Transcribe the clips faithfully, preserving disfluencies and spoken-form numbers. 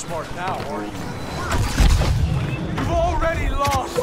smart now, are you? You've already lost!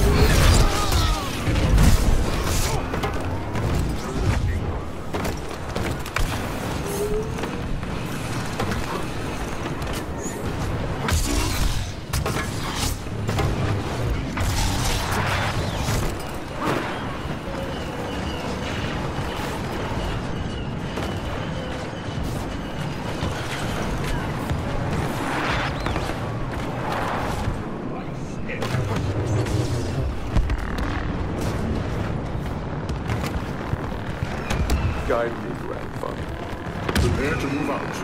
Guide me, grandfather. Prepare to move out.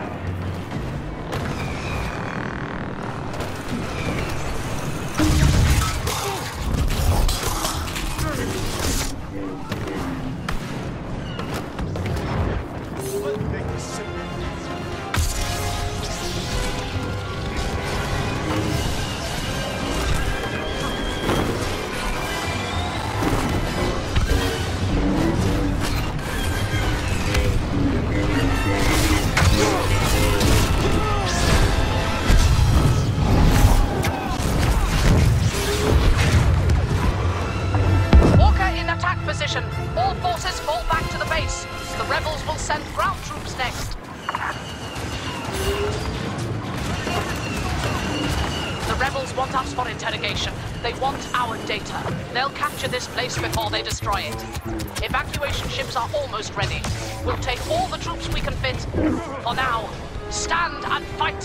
All forces fall back to the base. The rebels will send ground troops next. The rebels want us for interrogation. They want our data. They'll capture this place before they destroy it. Evacuation ships are almost ready. We'll take all the troops we can fit. For now, stand and fight!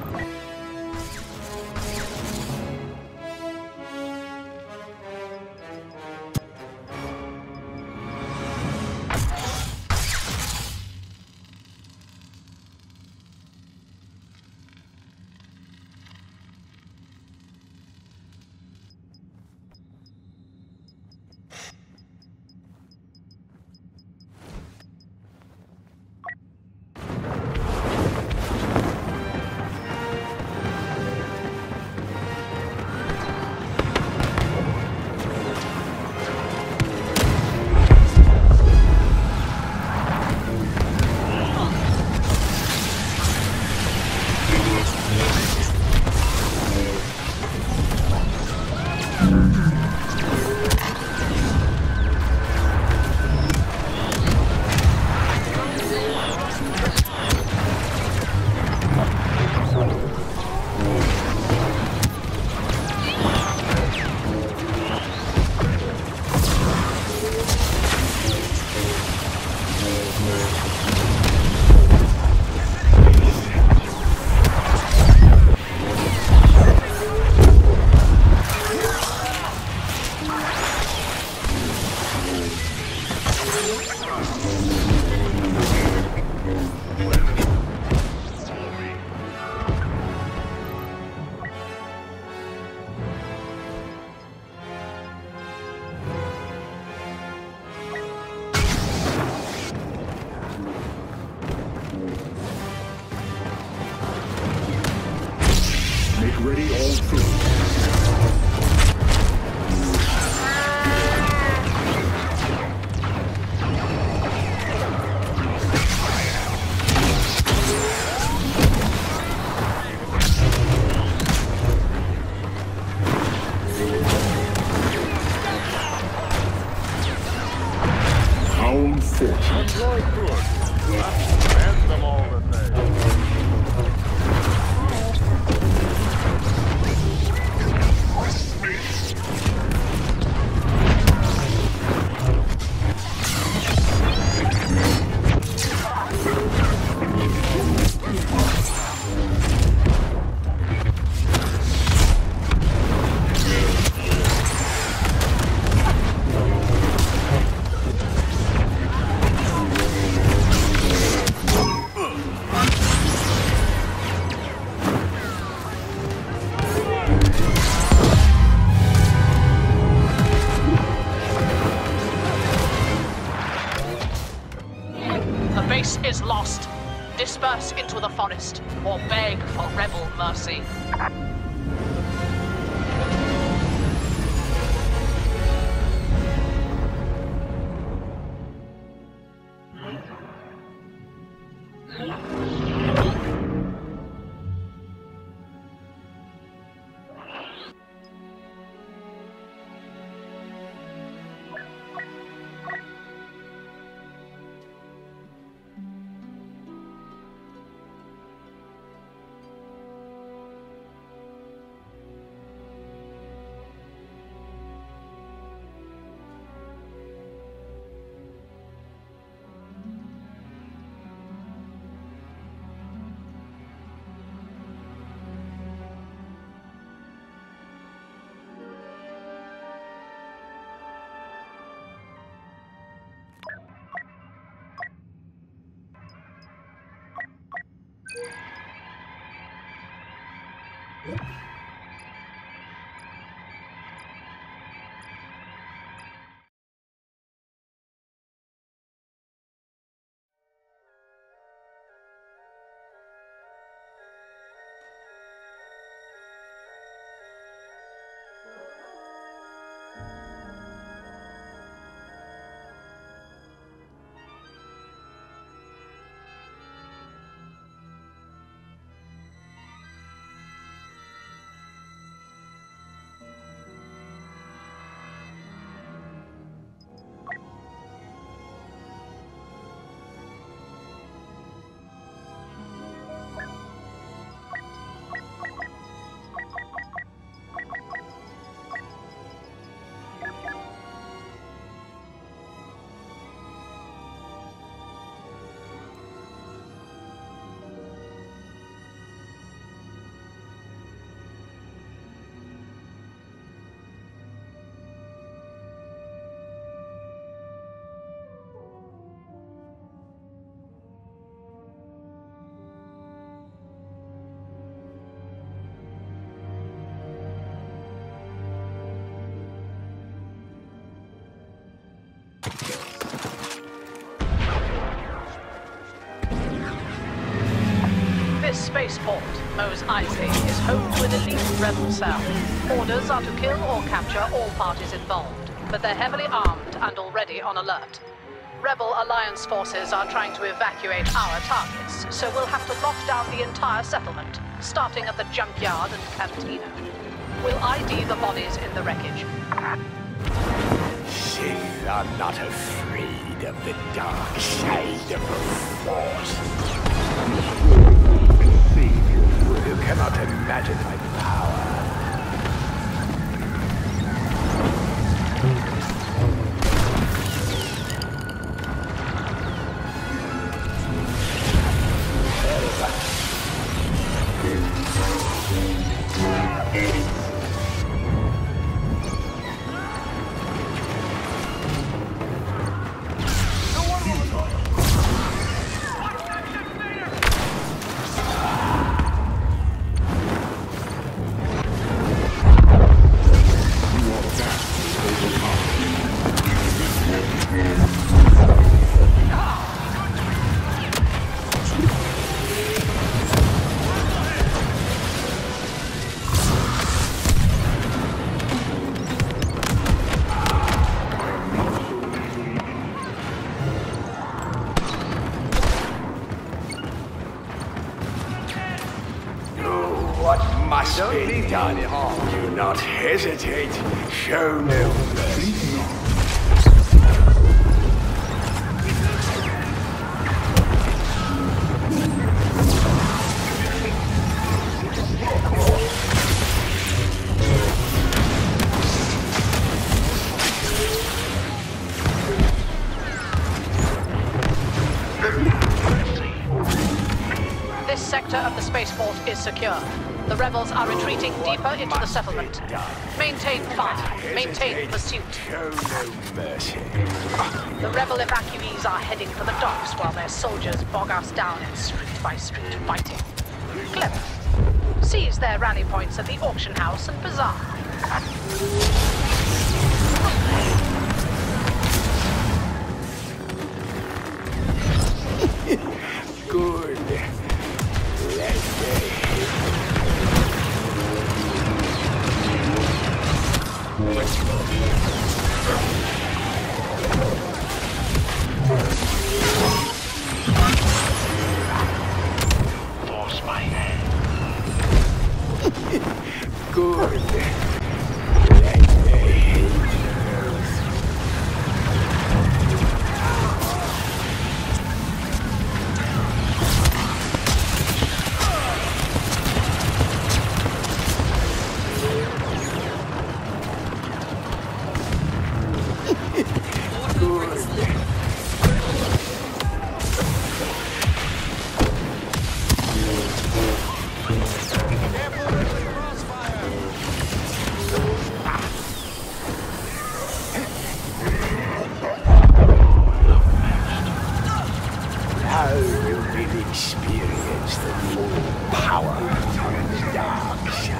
Ready all troops. Hound fortune. Hand them all the things. Is lost. Disperse into the forest, or beg for rebel mercy. This spaceport, Mos Eisley, is home to an elite rebel cell. Orders are to kill or capture all parties involved, but they're heavily armed and already on alert. Rebel Alliance forces are trying to evacuate our targets, so we'll have to lock down the entire settlement, starting at the junkyard and cantina. We'll I D the bodies in the wreckage. They are not afraid of the dark side of the Force. You cannot imagine my power. Must be done. Do not hesitate. Show no mercy. This sector of the spaceport is secure. The rebels are retreating deeper into the settlement. Maintain fire. Maintain pursuit. Show no mercy. The rebel evacuees are heading for the docks while their soldiers bog us down in street-by-street fighting. Clever. Seize their rally points at the auction house and bazaar. Good. Let's go. Force my hand. Good. Let me hit Now you will experience the full power of the dark side.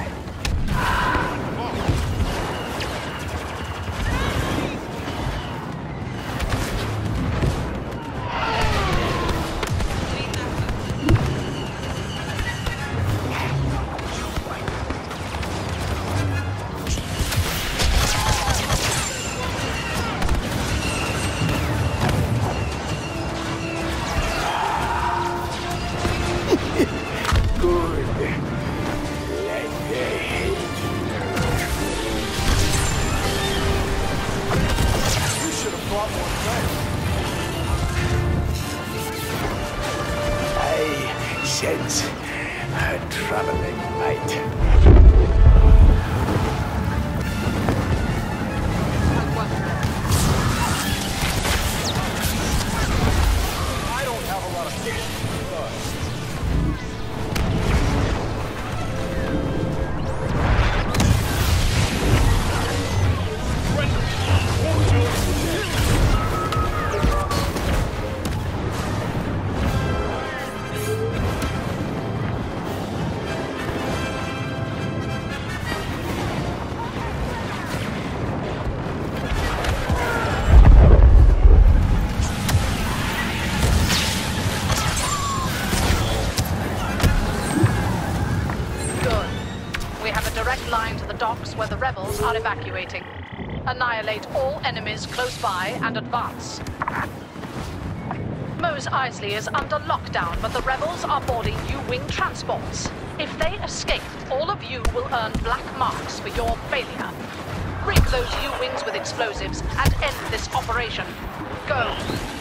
A traveling light. I don't have a lot of patience, but... Where the rebels are evacuating. Annihilate all enemies close by and advance. Mos Eisley is under lockdown, but the rebels are boarding U-wing transports. If they escape, all of you will earn black marks for your failure. Rig those U-wings with explosives and end this operation. Go.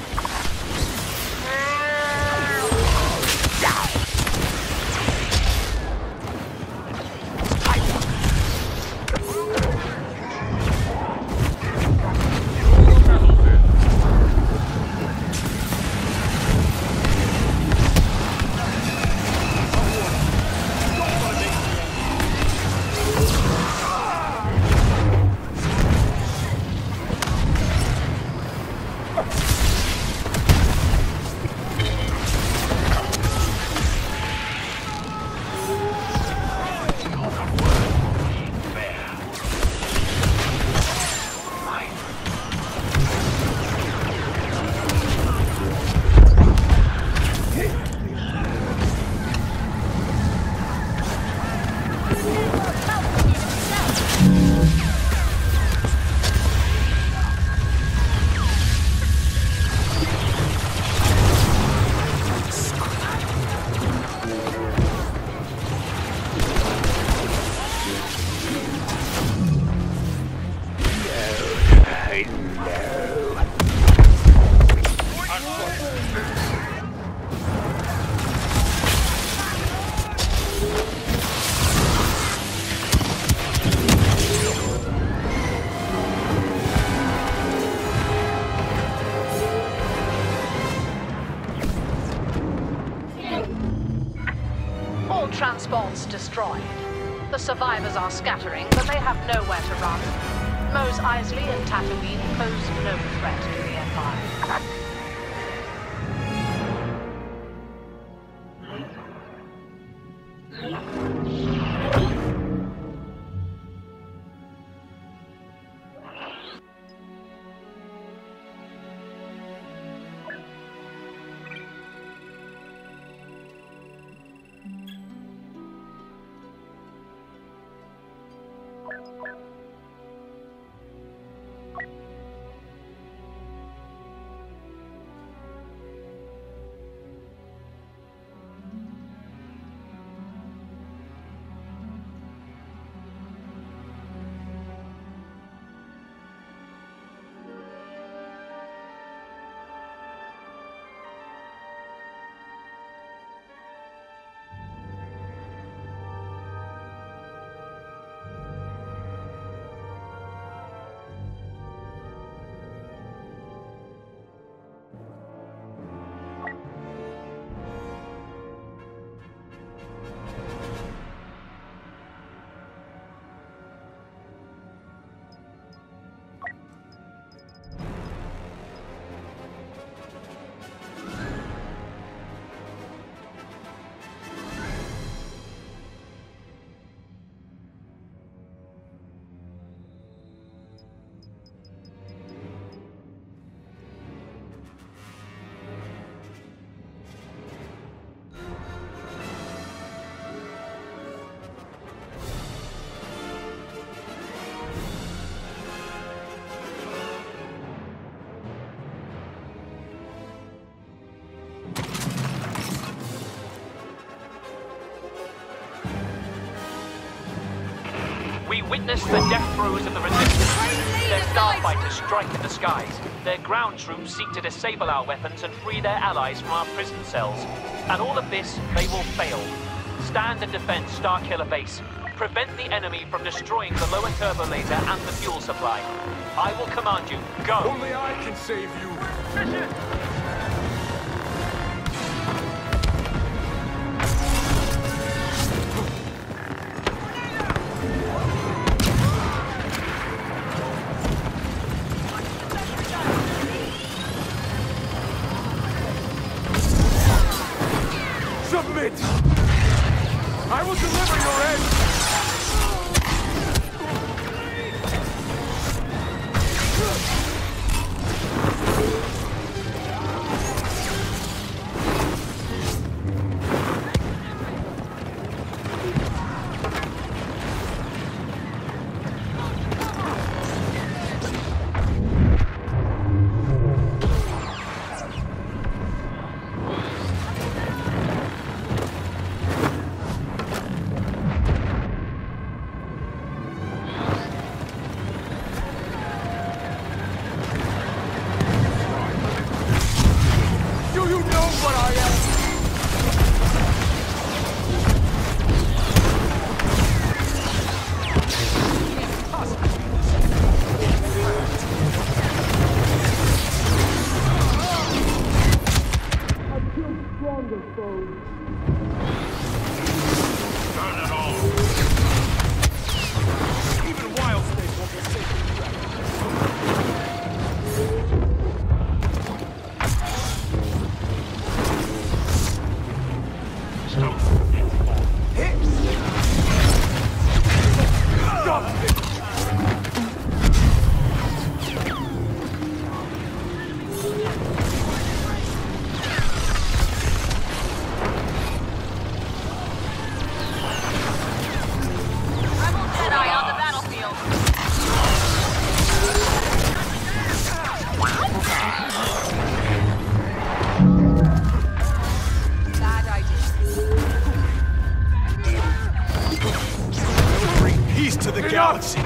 Transports destroyed. The survivors are scattering, but they have nowhere to run. Mos Eisley and Tatooine pose no threat to the Empire. We witnessed the death throes of the Resistance. Their starfighters strike in the skies. Their ground troops seek to disable our weapons and free their allies from our prison cells. And all of this, they will fail. stand and defend Starkiller Base. Prevent the enemy from destroying the lower turbo laser and the fuel supply. I will command you. Go! Only I can save you. Submit! I will deliver your end! Galaxy.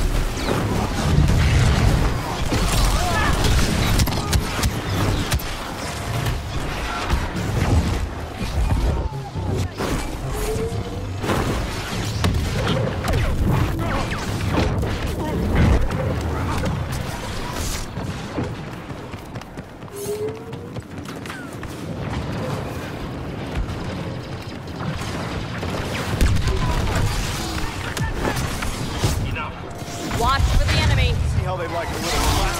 Watch for the enemy. See how they like a little flat.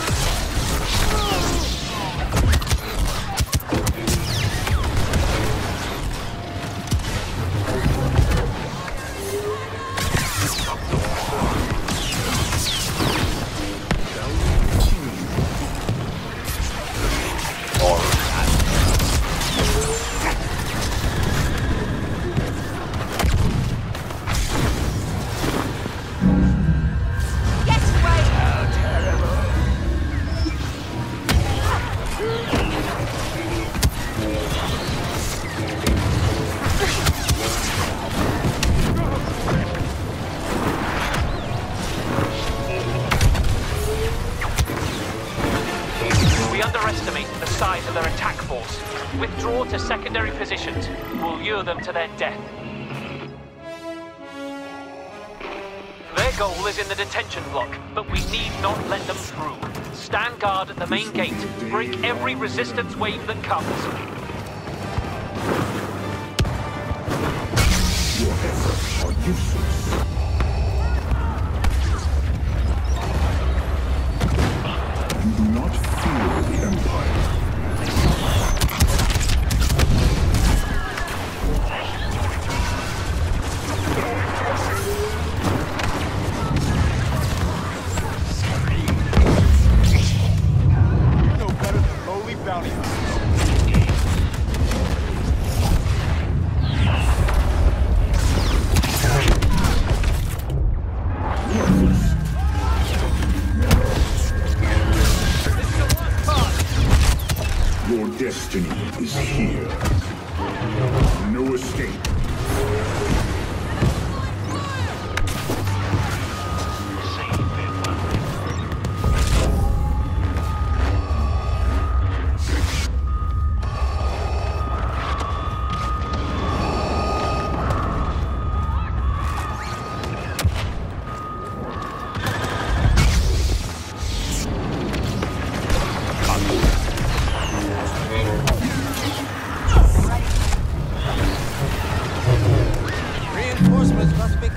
Underestimate the size of their attack force. Withdraw to secondary positions. We'll lure them to their death. Their goal is in the detention block, but we need not let them through. Stand guard at the main gate. Break every resistance wave that comes. Your efforts are useless. You do not fear the Empire. No better than lowly bounty hunters.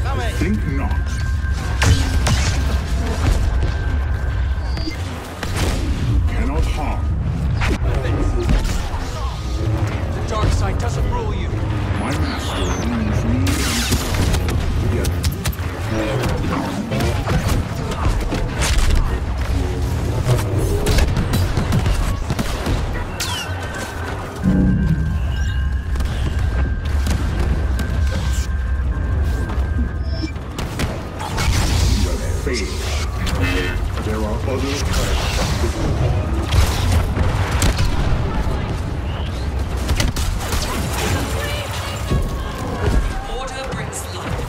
I think not. You cannot harm. The dark side doesn't rule you. My master rules me and together. There are other Order brings life.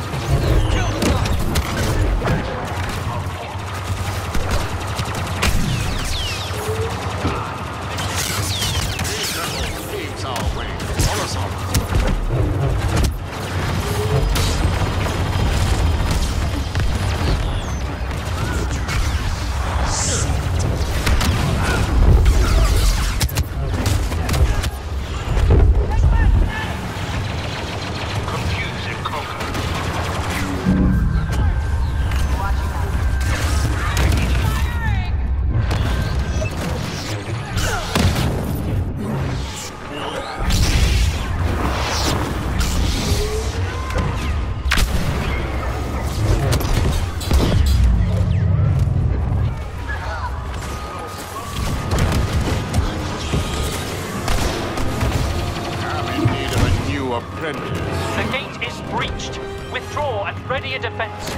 The gate is breached. Withdraw and ready a defense.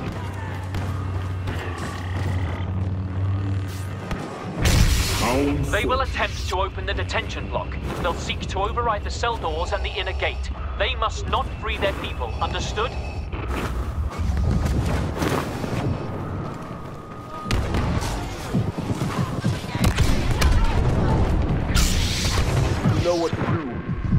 Sound They will force. attempt to open the detention block. They'll seek to override the cell doors and the inner gate. They must not free their people. Understood? You know what to do.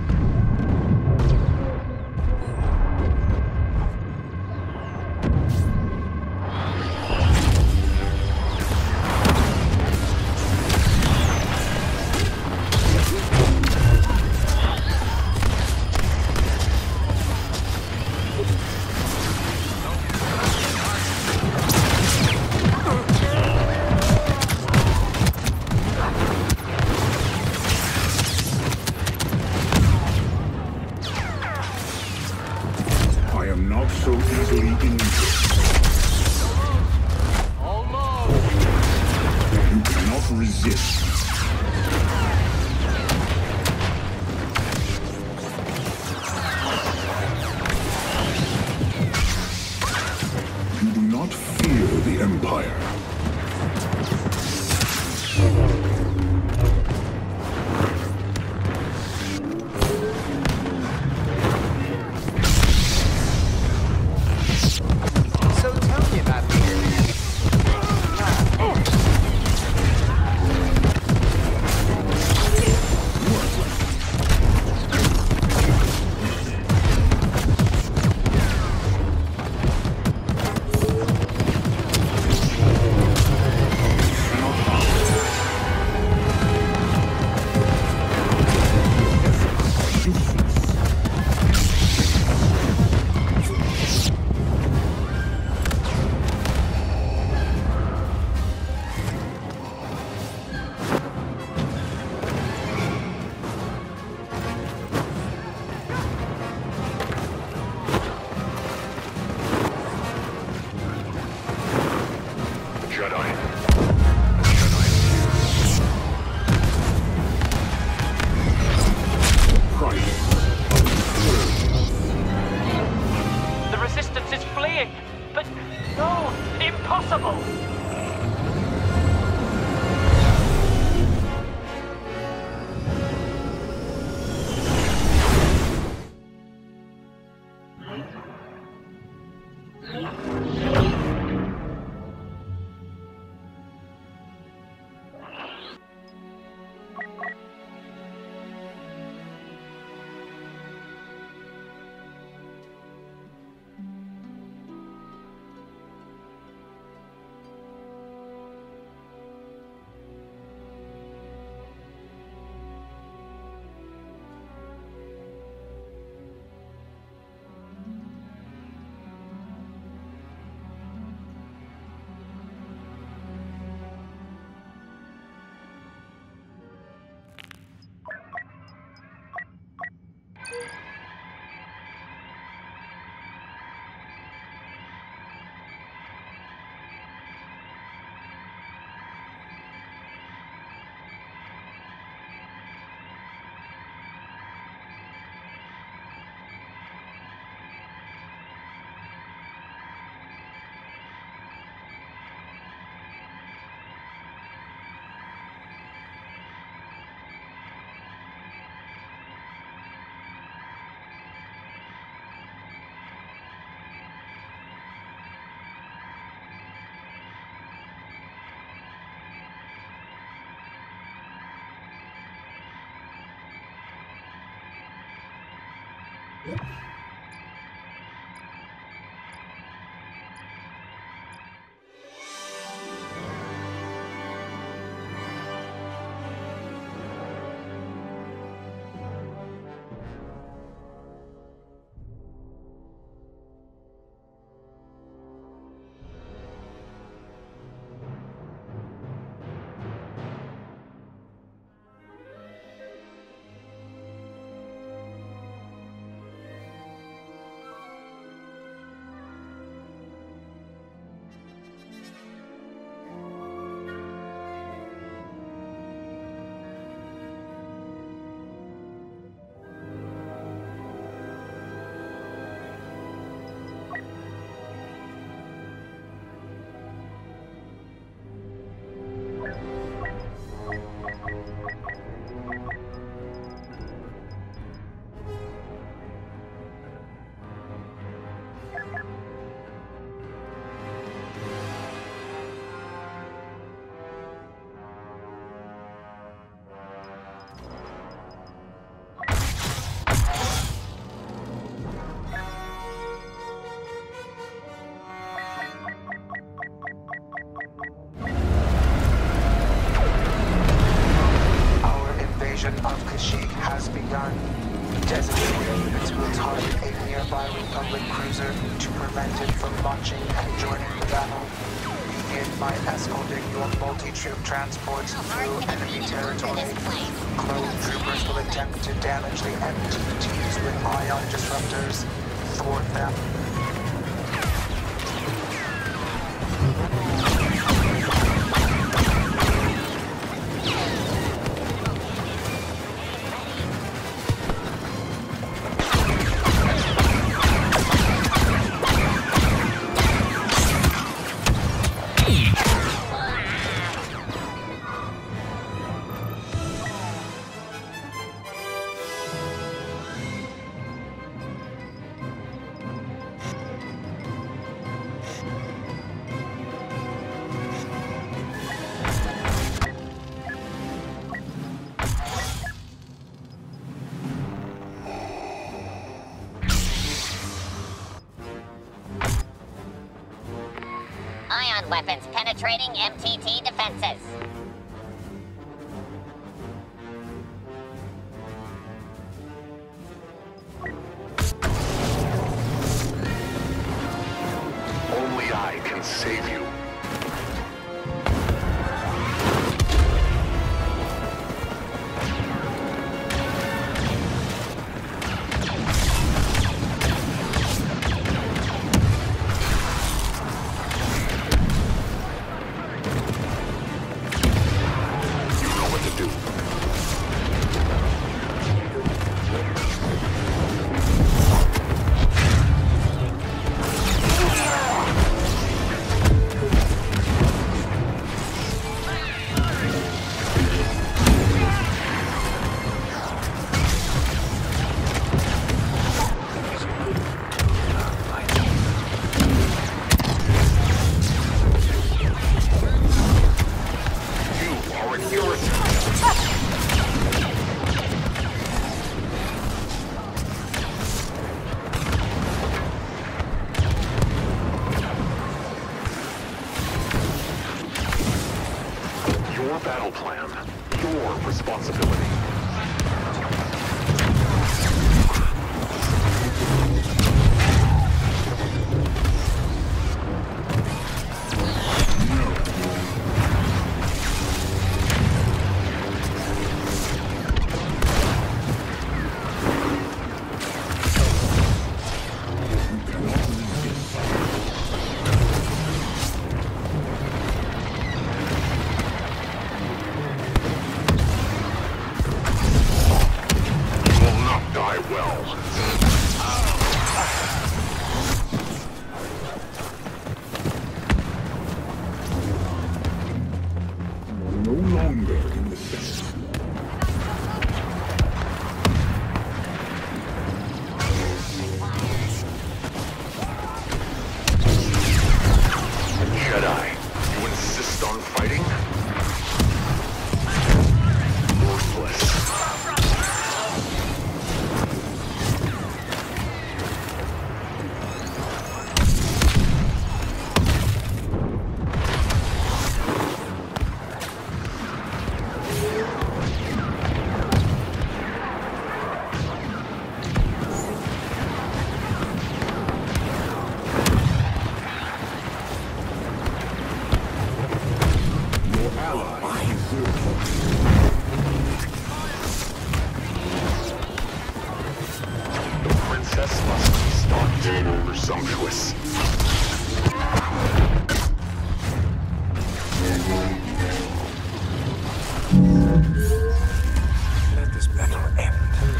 I am not so easily injured. You cannot resist. You do not fear the Empire. So tell me about me. Jedi. The resistance is fleeing. But no, impossible. Of Kashyyyk has begun. Designated units will target a nearby Republic cruiser to prevent it from launching and joining the battle. Begin by escorting your multi-troop transports through enemy territory. Clone troopers will attempt to damage the M T Ts with ion disruptors. Thwart them. Ion weapons penetrating M T T defenses. Only I can save you. Your battle plan, your responsibility. Presumptuous. Let this battle end.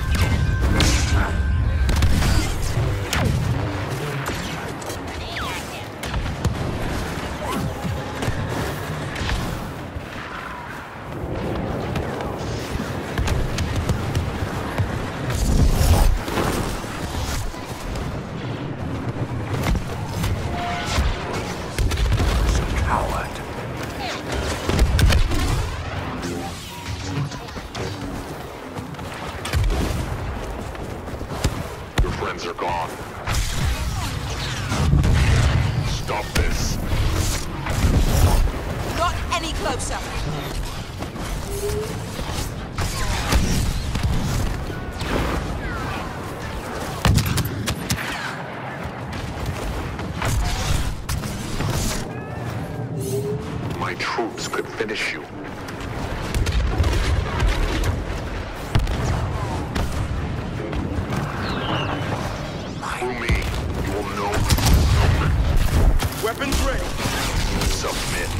Are gone. Stop this. Not any closer. My troops could finish you. Weapons ready. Submit.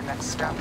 next step.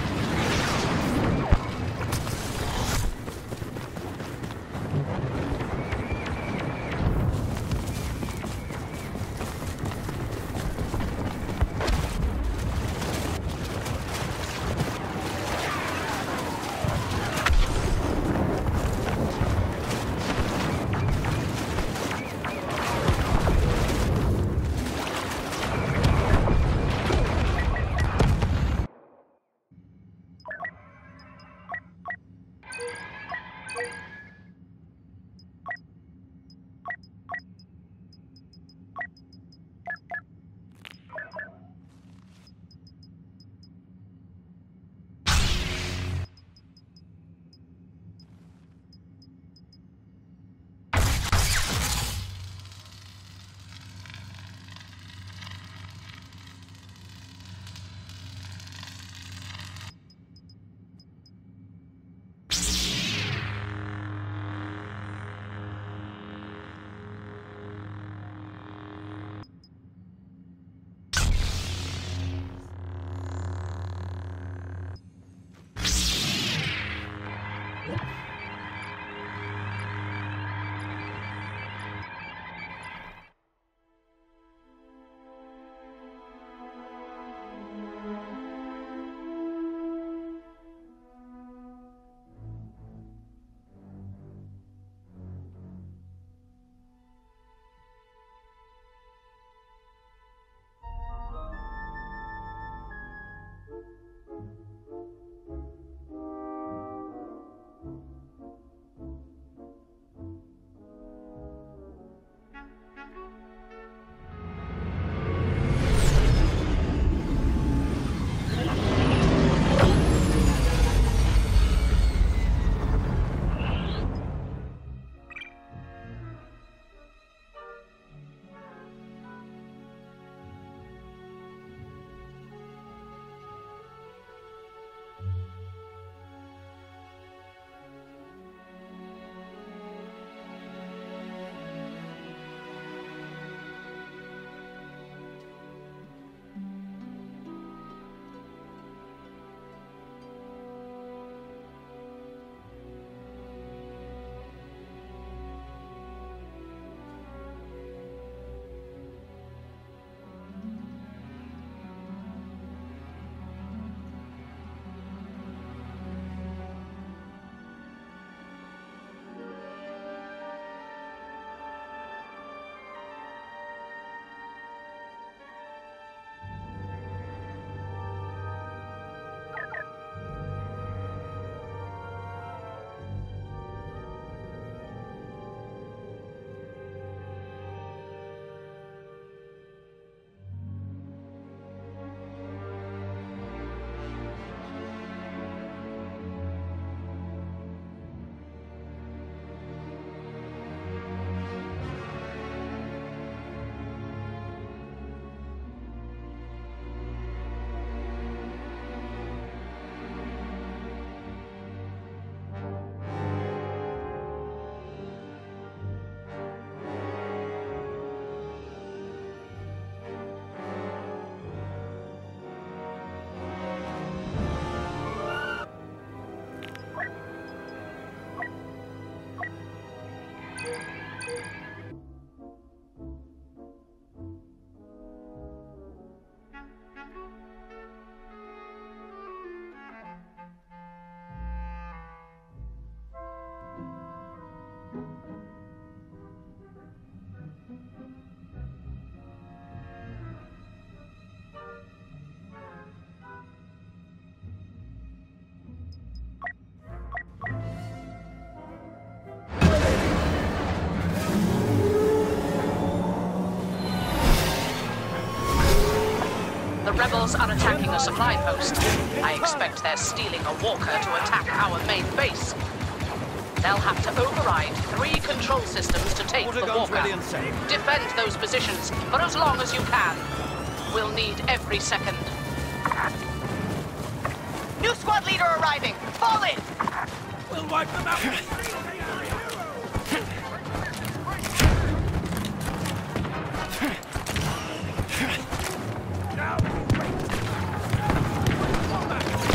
Rebels are attacking a supply post. I expect they're stealing a walker to attack our main base. They'll have to override three control systems to take the walker. Defend those positions for as long as you can. We'll need every second. New squad leader arriving! Fall in! We'll wipe them out! Now!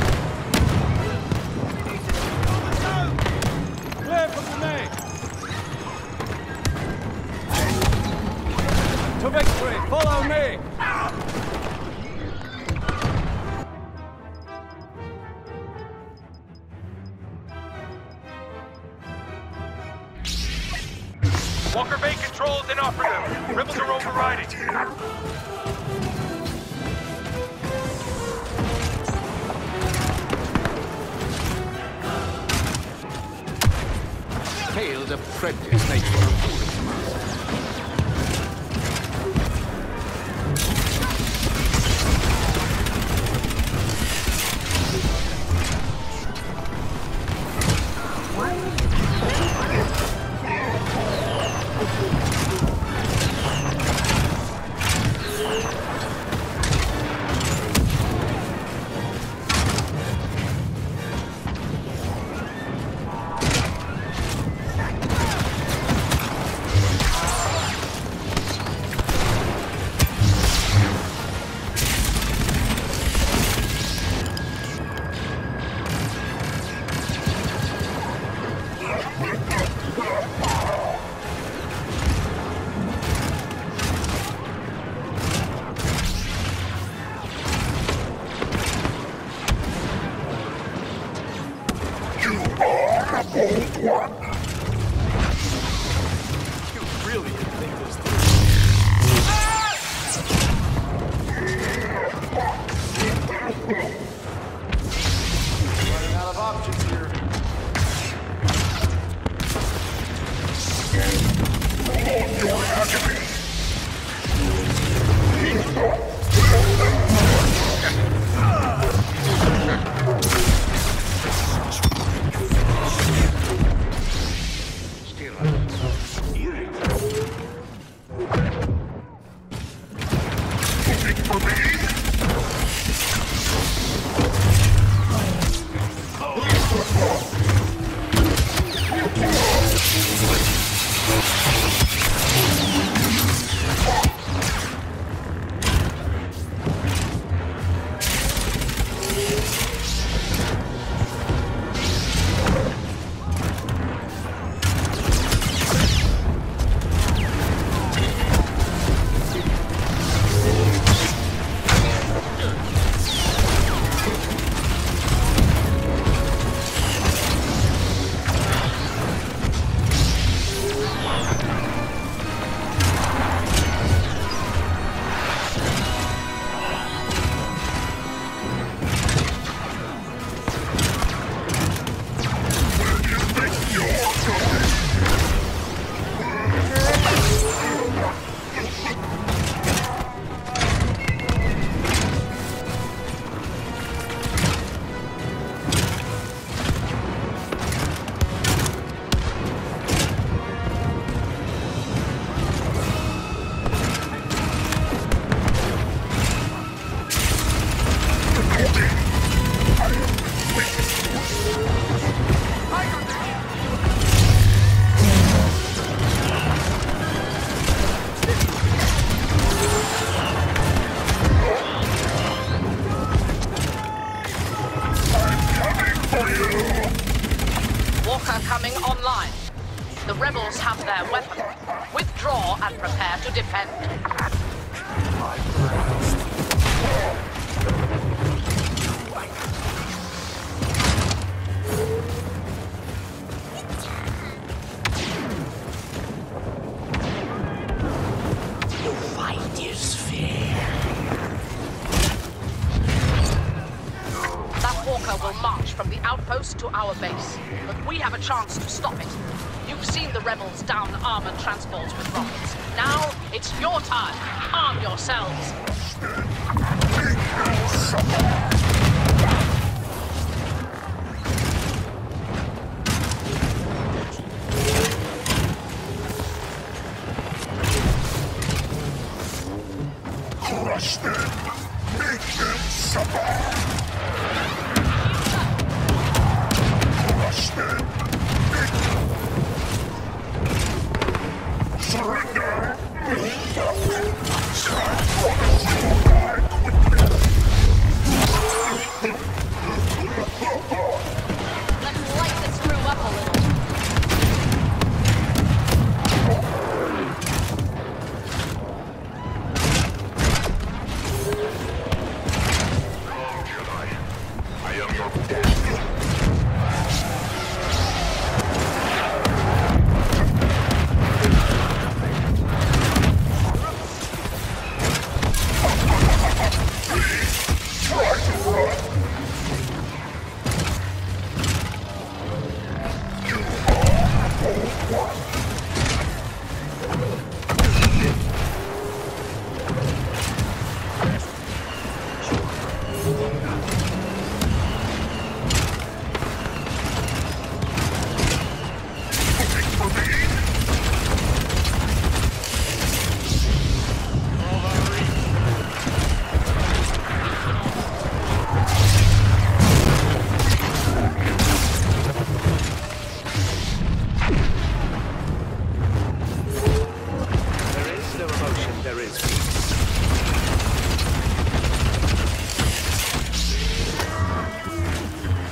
Walker Bay Control is inoperative. Rebels are overriding. Hail's apprentice makes for a foolish master. Walker coming online. The rebels have their weapon. Withdraw and prepare to defend. Will march from the outpost to our base, but we have a chance to stop it. You've seen the rebels down armored transports with rockets. Now, it's your time. Arm yourselves. Crush them! Make them suffer! Surrender! Let's light this crew up a little. Jedi, I am your death.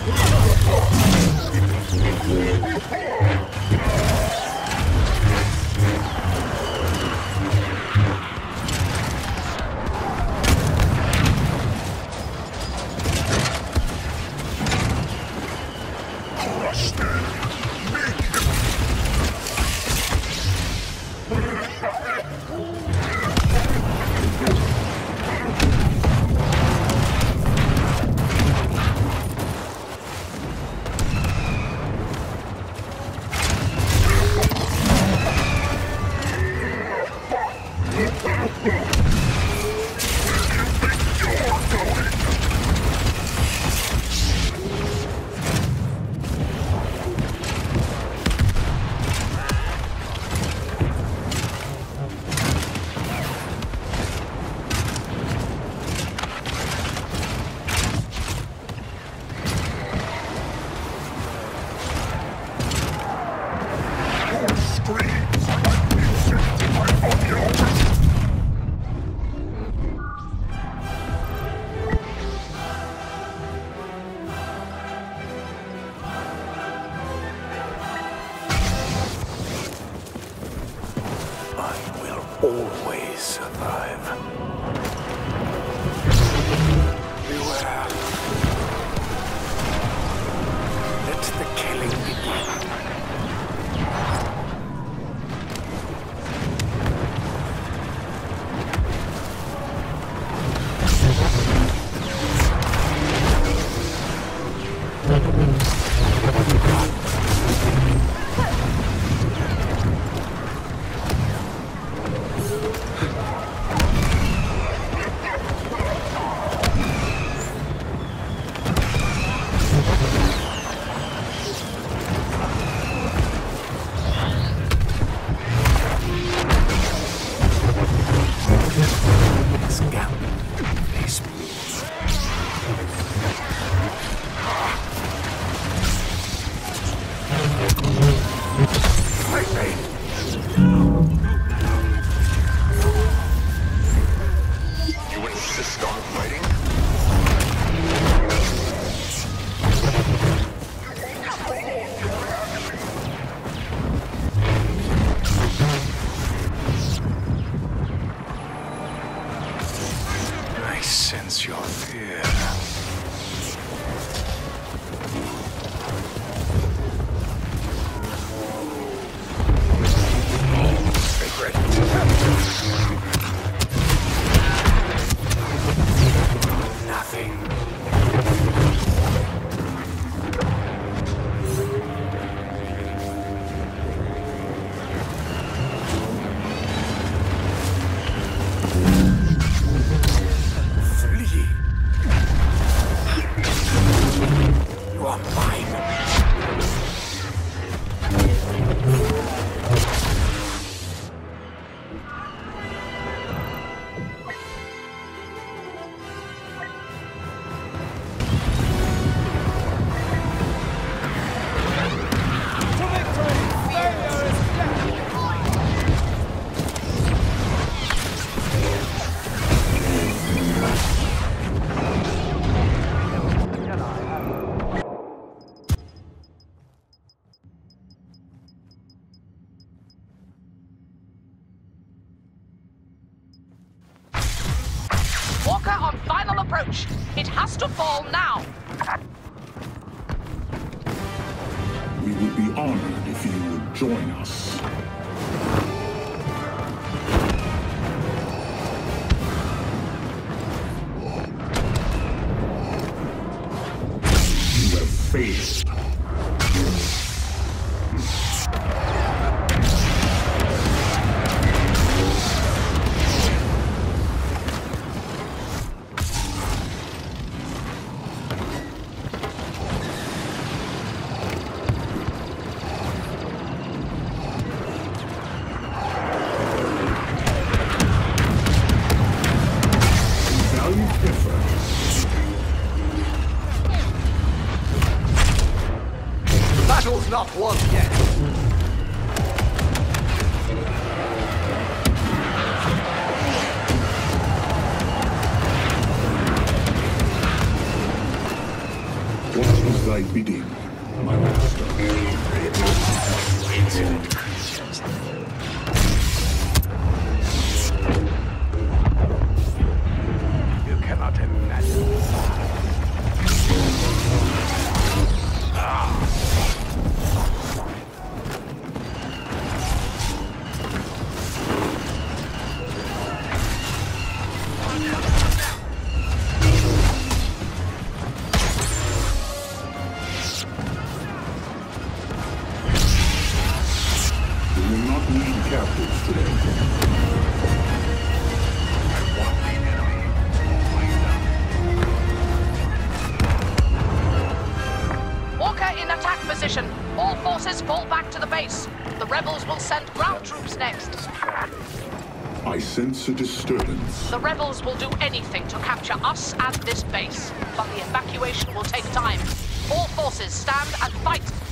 Always survive. Beware. Let the killing begin. Sense your fear. Regret. Nothing. Walker on final approach. It has to fall now. We would be honored if you would join us. You have failed. Battle's not won yet. What was as thy bidding, my master. Insolent creatures. You cannot imagine. Ah. Captives today. Walker in attack position. All forces fall back to the base. The rebels will send ground troops next. I sense a disturbance. The rebels will do anything to capture us and this base, but the evacuation will take time. All forces stand and fight.